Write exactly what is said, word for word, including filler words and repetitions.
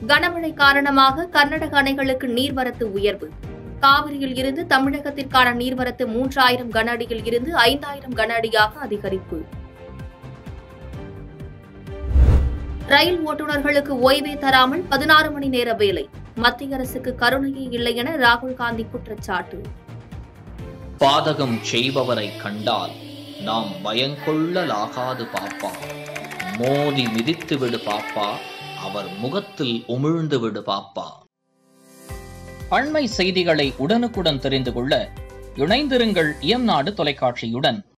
கனமழை காரணமாக கர்நாடக அணைகளுக்கு நீர்வரத்து உயர்வு. காவிரியில் இருந்து தமிழகத்திற்கான நீர்வரத்து மூன்றாயிரம் கன அடியில் இருந்து ஐந்தாயிரம் கன அடியாக அதிகரிப்பு. ரயில் ஓட்டுநர்களுக்கு ஓய்வே தராமல் பதினாறு மணி நேர வேலை. மத்திய அரசுக்கு கருணையே இல்லை என ராகுல் காந்தி குற்றச்சாட்டு. பாதகம் செய்பவரை கண்டால் நாம் பயங்கொள்ளலாகாது பாப்பா. மோதி மிதித்து விடு பாப்பா, அவர் முகத்தில் உமிழ்ந்து விடு பாப்பா. அண்மை செய்திகளை உடனுக்குடன் தெரிந்து கொள்ள இணைந்திருங்கள் இயம்நாடு தொலைக்காட்சியுடன்.